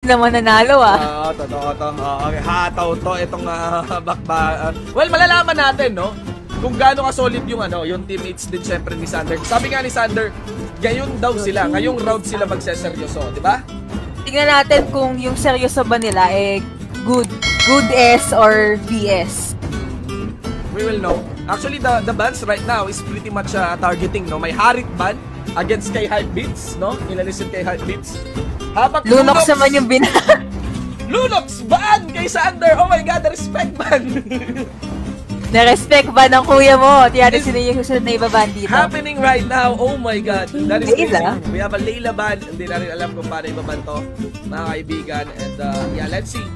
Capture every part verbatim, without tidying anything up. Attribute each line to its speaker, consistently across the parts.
Speaker 1: na mananalo ah.
Speaker 2: Oo, uh, totoo to. Uh, okay, hataw to itong uh, bakba. Uh, well, malalaman natin, no? Kung gaano ka-solid yung ano, yung teammates din syempre ni Sander. Sabi nga ni Sander, ngayon daw sila, ngayong round sila magseseryoso, di ba?
Speaker 1: Tingnan natin kung yung seryoso ba nila eh good, good S or B S.
Speaker 2: We will know. Actually, the the bans right now is pretty much uh, targeting, no? May Harit ban against kay Hypebeats, no? Ilalisin kay Hypebeats. Habang
Speaker 1: Lunox naman yung bin...
Speaker 2: Lunox ban kay Sander! Oh my God, the respect ban!
Speaker 1: Na-respect ba ng kuya mo? Tiyari sino yung susunod na ibaban dito?
Speaker 2: Happening right now, oh my God. That is crazy.
Speaker 1: Leila?
Speaker 2: We have a Leila ban. Hindi na rin alam kung paano ibaban to, mga kaibigan. And uh, yeah, let's see.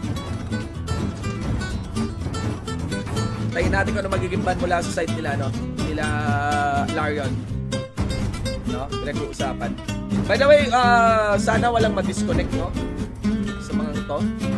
Speaker 2: Tayin natin kung ano magiging ban mula sa side nila, no? Nila Larion. No? Pinag-uusapan. By the way, uh, sana walang ma-disconnect, no? Sa mga to.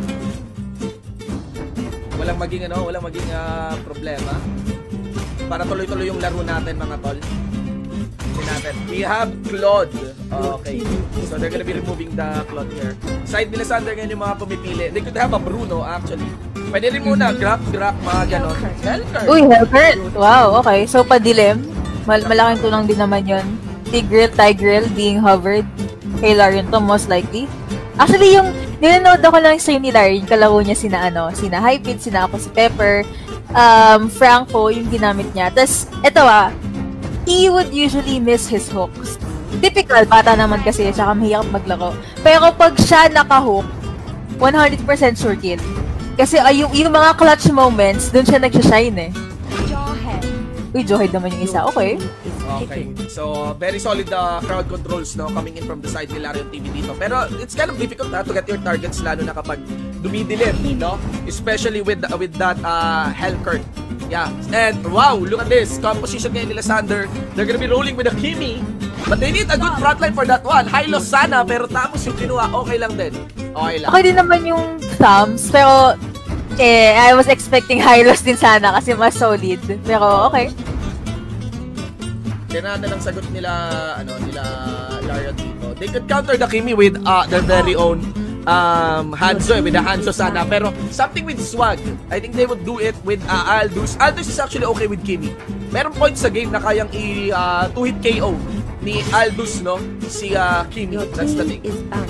Speaker 2: Walang maging ano, walang maging uh, problema. Para tuloy-tuloy yung laro natin, mga tol. Hindi natin. We have Claude. Okay. So they're gonna be removing the Claude here. Side nila Sander ngayon yung mga pumipili. They could have a Bruno actually. Pwede rin muna Grap, Grap, mga ganon. Hellcurt.
Speaker 1: Uy, Hellcurt. Wow, okay. So padilim. Mal malaking tunang din naman yun. Tigreal, Tigreal being hovered. Kay Larion to most likely. Actually, yung nilanood ako lang yung stream ni Larry, yung kalaro niya sina ano, sina Hypit, sina ako si Pepper, um, Franco, yung ginamit niya. Tapos, eto ah, he would usually miss his hooks. Typical, bata naman kasi, tsaka mahirap maglaro. Pero pag siya naka-hook, one hundred percent sure kill. Kasi uh, yung, yung mga clutch moments, dun siya nagsashine eh. Uy, Johead naman yung isa. Okay.
Speaker 2: Okay. So, very solid uh, crowd controls, no, coming in from the side ni Larion T V dito. Pero it's kind of difficult na to get your targets, lalo na kapag dumidilim, no? Especially with uh, with that uh, Hellcurt. Yeah. And wow, look at this. Composition ngayon nila Sander. They're gonna be rolling with a Kimi. But they need a good frontline for that one. Hylos sana, pero tapos yung kinuha, okay lang din. Okay lang.
Speaker 1: Okay din naman yung thumbs, pero eh, I was expecting Hylos din sana kasi mas solid. Pero okay.
Speaker 2: Kaya natin ang sagot nila, ano, nila Larion dito. They could counter the Kimi with uh, their very own um, Hanzo, with the Hanzo sana. Pero something with swag. I think they would do it with uh, Aldous. Aldous is actually okay with Kimi. Meron points sa game na kayang i uh, two-hit K O ni Aldous, no? Si uh, Kimi. That's the thing.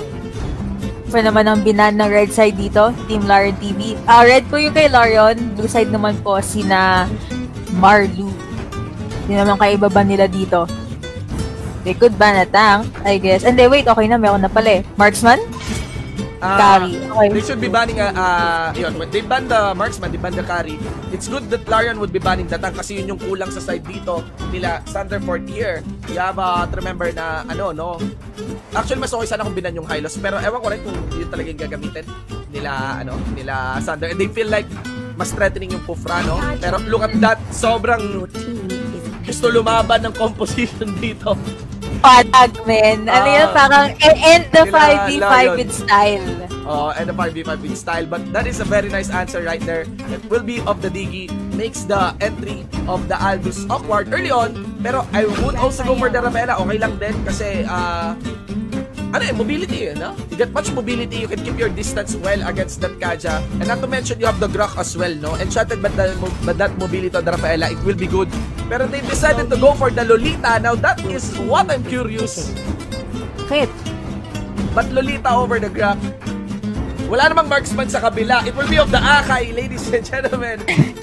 Speaker 1: Pa naman ang binan ng red side dito, Team Larion T V. Uh, red po yung kay Larion, blue side naman po sina Marlu. Hindi naman kaibaban nila dito. They could ban a tank, I guess. And then wait, okay na, meron na pala eh. Marksman?
Speaker 2: Uh,
Speaker 1: carry. Okay.
Speaker 2: They should be banning a, uh, yun, when they ban the marksman, they ban the carry. It's good that Larion would be banning the tank kasi yun yung kulang sa side dito nila Sander fourth tier. You have uh, to remember na, ano, no? Actually, mas okay sana kung binan yung Hylos. Pero ewan ko rin kung yun talaga yung gagamitin nila, ano, nila Sander. And they feel like mas threatening yung Pufra, no? Pero look at that, sobrang gusto lumaban ng composition dito.
Speaker 1: Patag, men. Ano yun? Parang end the five v five with style.
Speaker 2: Oh, and the five v five with style. But that is a very nice answer right there. It will be of the Diggy. Makes the entry of the Aldous awkward early on. Pero I would also go for the Rafaela. Okay lang din kasi uh, ano eh, mobility eh, no? You get much mobility, you can keep your distance well against that Kaja. And not to mention, you have the Grok as well, no? Enchanted by, the, by that mobility of the Rafaela, it will be good. Pero they decided to go for the Lolita. Now, that is what I'm curious.
Speaker 1: Bakit?
Speaker 2: But Lolita over the Grok. Wala namang marksman sa kabila. It will be of the Akai, ladies and gentlemen.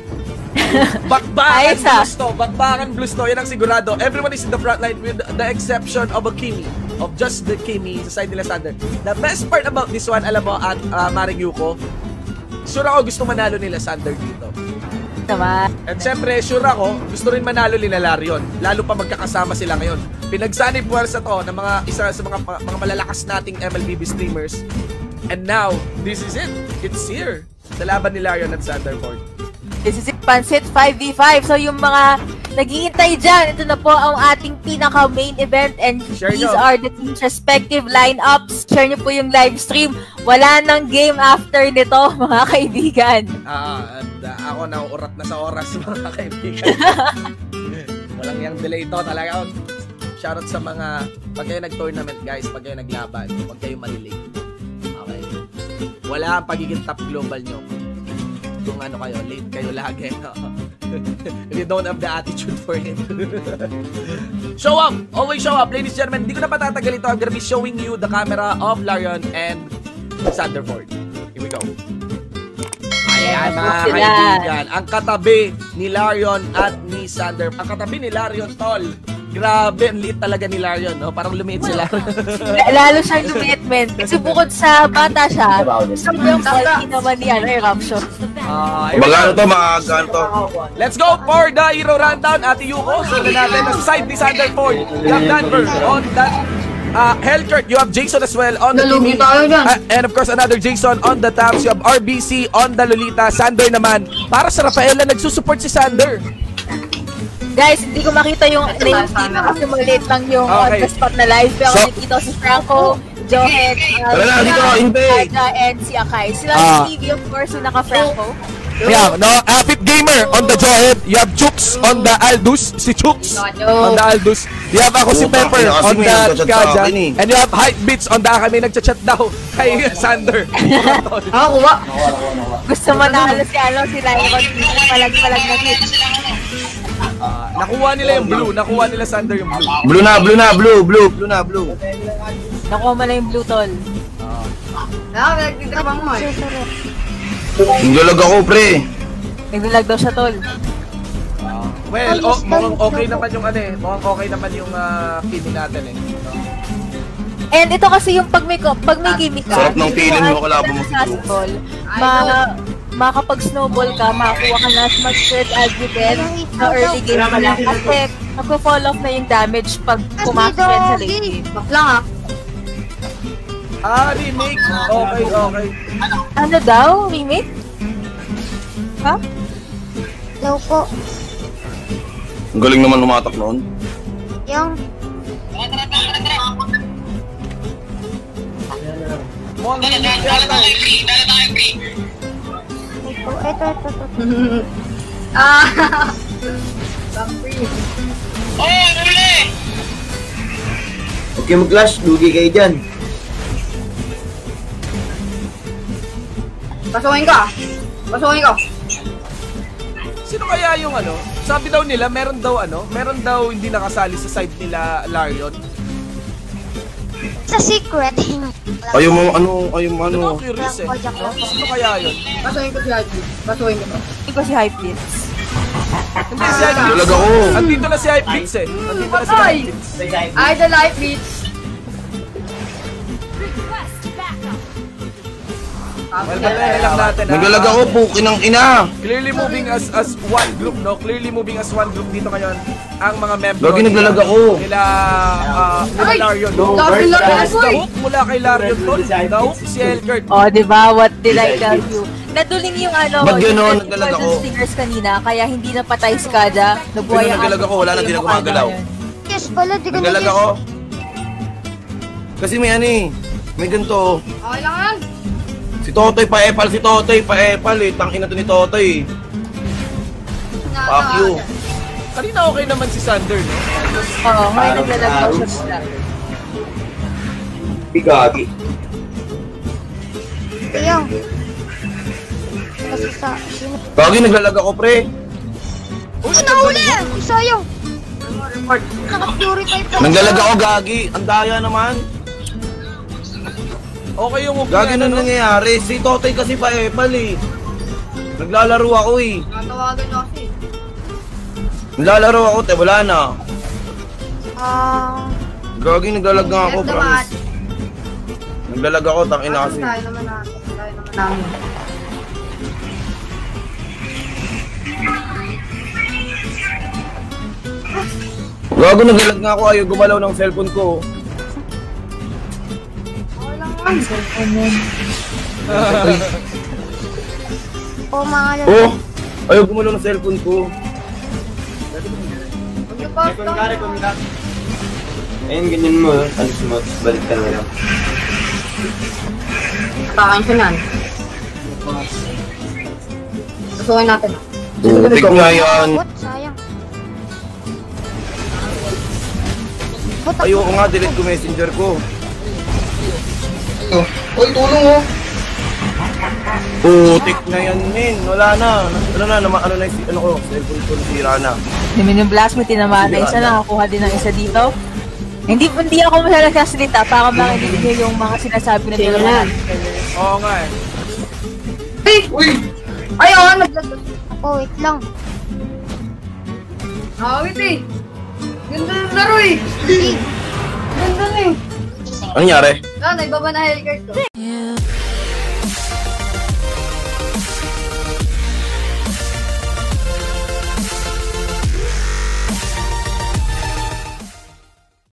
Speaker 2: Bakbakan Blues to. Bakbakan Blues to. Yan ang sigurado. Everyone is in the front line with the exception of a Kimi. Of just the Kimi sa side nila Sander. The best part about this one, alam mo, at uh, Maring Yuko, sure ako gusto manalo nila Sander dito.
Speaker 1: Naman.
Speaker 2: At syempre, sure ako, gusto rin manalo nila Larion. Lalo pa magkakasama sila ngayon. Pinagsanib puwersa to ng mga isa sa mga mga malalakas nating M L B B streamers. And now, this is it. It's here. Sa laban ni Larion at Sanderford.
Speaker 1: This is it, Pansit five v five. So yung mga naghihintay dyan, ito na po ang ating pinaka-main event and
Speaker 2: Share
Speaker 1: these
Speaker 2: nyo.
Speaker 1: are the team's respective lineups. Share nyo po yung live stream. Wala nang game after nito, mga kaibigan.
Speaker 2: Ah, at uh, ako na urat na sa oras, mga kaibigan. Walang yung delay to talaga. Shoutout sa mga, pag kayo nag-tournament guys, pag kayo naglaban, huwag kayo malilate. Okay. wala ang pagiging top global nyo. Kung ano kayo, late kayo lagi. If you don't have the attitude for it. Show up! Always show up, ladies and gentlemen. Hindi ko na patatagal ito. I'm gonna be showing you the camera of Larion and Sanderford. Here we go. Ayan mga kaibigan. Ang katabi ni Larion at ni Sander. Ang katabi ni Larion, tol. Grabe, ang liit talaga ni Larion, no? Parang lumiit sila.
Speaker 1: Lalo siyang lumiit, men. Kasi bukod sa bata siya, sobrang quality naman ni ano, Eruption.
Speaker 2: Uh,
Speaker 3: Magano to, magano to.
Speaker 2: Let's go for the hero rundown. Ate Yuko, sundan natin ang side ni Sanderford. You have Danver on that uh, Hellkurt. You have Jason as well on the team. Uh, and of course, another Jason on the tabs. You have R B C on the Lolita. Sander naman. Para sa Rafaela, nagsusupport si Sander.
Speaker 1: Guys, hindi ko makita yung name team kasi maliit lang yung
Speaker 2: Okay.
Speaker 1: on the spot na live. Pero
Speaker 3: So-
Speaker 1: nakikita ko si Franco, Johet,
Speaker 3: Tara na, dito, Inpe.
Speaker 1: Kaja, and si Akai. Sila
Speaker 2: Ah.
Speaker 1: si Stevie, of course, yung naka-Franco.
Speaker 2: Yeah, no, uh, Fit Gamer on the Johead. You have Chooks on the Aldous. Si Chooks on the Aldous. You have ako si Pepper on the Kaja. And you have Hype Beats on the kami nagchat-chat daw kay Sander.
Speaker 1: Ako, kuha. Gusto manalo si ano, si Lyron. Palag-palag na hit.
Speaker 2: Uh, nakuha nila yung blue. Nakuha nila Sander yung blue.
Speaker 3: Blue na, blue na, blue, blue, blue na, blue.
Speaker 1: Nakuha mo na yung blue tol.
Speaker 3: Naglalag ako, pre.
Speaker 1: Naglalag daw siya tol.
Speaker 2: Well, oh, mukhang okay naman yung ano eh. Mukhang okay naman yung uh, kimi natin eh.
Speaker 1: And ito kasi yung pag may, pag may gimmick ka,
Speaker 3: Sarap ng feeling mo, kalabo mo si Drew.
Speaker 1: basketball, ma makapag-snowball ka, makakuha ka na as much credit as you can sa early game pa lang. Kasi magpo-fall off na yung damage pag pumasok rin sa late game.
Speaker 4: Baklang ah.
Speaker 2: Ah, remake. Okay, okay.
Speaker 1: Ano daw? Remake? Ha?
Speaker 4: Daw po.
Speaker 3: Ang galing naman lumatak noon.
Speaker 4: Yung
Speaker 2: Mukhang remake yata eh.
Speaker 4: ito, ito, ito, ito.
Speaker 5: Ah!
Speaker 6: Huwag kayo mag-clash, lugi kayo dyan.
Speaker 5: Pasukin ka! Pasukin ka!
Speaker 2: Sino kaya yung ano? Sabi daw nila, meron daw ano? Meron daw hindi nakasali sa side nila Larion.
Speaker 4: Sa secret.
Speaker 3: Ayaw mo, ano, ayaw mo, ano.
Speaker 2: Ano ako curious eh. No? Sino kaya yun?
Speaker 5: Pasukin ko si Haji. Pasukin ko.
Speaker 1: Hindi ko si Hypebeats.
Speaker 2: Hindi si Hype Beats.
Speaker 3: Naglalag ako.
Speaker 2: Andito na si Hype Beats eh. Andito na si Hype Beats.
Speaker 5: Ay, the life beats!
Speaker 2: Well, patayin lang natin. ah.
Speaker 3: Naglalag ako, pukin ng ina.
Speaker 2: Clearly moving as as one group, no? Clearly moving as one group dito ngayon. Ang mga member
Speaker 3: Lagi naglalag ako.
Speaker 2: nila uh, nila
Speaker 5: Ay!
Speaker 2: Larion, no?
Speaker 5: Lagi lang
Speaker 2: Yes,
Speaker 5: ako
Speaker 2: the
Speaker 5: eh!
Speaker 2: hook mula kay Larion, tol. The hook si Hellkurt.
Speaker 1: Oh, di ba? What did I tell you? Naduling yung ano,
Speaker 3: Ba't
Speaker 1: yung
Speaker 3: ganon?
Speaker 1: Golden
Speaker 3: Naglalag ako.
Speaker 1: Stickers kanina, kaya hindi na patay si Kada. Nabuhay
Speaker 3: Pero naglalag ako, wala na, di na gumagalaw.
Speaker 4: Yes pala, di ko
Speaker 3: Naglalag
Speaker 4: na-guess.
Speaker 3: ako. Kasi may ano eh. May ganito.
Speaker 5: Okay lang yan!
Speaker 3: Si Totoy pa-epal, si Totoy pa-epal eh. Tangina to ni Totoy. Fuck you.
Speaker 2: Kanina okay naman si Sander, no?
Speaker 1: Oo, may naglalag daw siya bigla.
Speaker 6: Bigagi.
Speaker 4: Yung. Kasi sa... Sino?
Speaker 3: Gagi, naglalag ako, pre.
Speaker 4: Ay, nahuli! Ay, sayang! Naka-purify pa.
Speaker 3: Naglalag ako, Gagi. Ang daya naman.
Speaker 2: Okay yung move
Speaker 3: Gagi
Speaker 2: niya,
Speaker 3: na
Speaker 2: no?
Speaker 3: nangyayari. Si Totoy kasi pa-epal eh. Naglalaro ako eh.
Speaker 5: Natawagan nyo kasi.
Speaker 3: Naglalaro ako, te. Wala na.
Speaker 4: Ah...
Speaker 3: Gagi, naglalag nga ako,
Speaker 5: Yes naman.
Speaker 3: promise. Naglalag ako, tangina kasi.
Speaker 5: Tayo naman natin. Tayo naman namin.
Speaker 3: Gago, naglalag nga ako. Ayaw gumalaw ng cellphone ko.
Speaker 5: Okay lang yan.
Speaker 4: Oh, mga lalaki.
Speaker 3: Oh! Ayaw gumalaw ng cellphone ko.
Speaker 5: Huwag niyo pa.
Speaker 6: Ayun, ganyan mo. Alis mo, tapos balik ka na lang.
Speaker 5: Takan siya nan. Pasukin natin.
Speaker 3: Putik nga yan.
Speaker 4: What? Sayang. What?
Speaker 3: Ayoko nga, delete ko messenger ko.
Speaker 6: Uy, tulong oh!
Speaker 3: Putik na yan, men. Wala na. Ano na, nama, ano na yung ano ko, cellphone ko nasira na.
Speaker 1: Namin yung blast mo, tinamaan na isa, nakakuha din ng isa dito. Hindi hindi ako masyadong nagsasalita para makinig niyo yung mga sinasabi na nila mga
Speaker 2: Oo nga eh.
Speaker 5: Ay! Uy! Ay, oo, naglag...
Speaker 4: Ako, wait lang.
Speaker 5: Awit eh! Ganda ng laro eh! Ganda na eh!
Speaker 3: Ano nangyari?
Speaker 5: Ah, nagbaba na health card ko.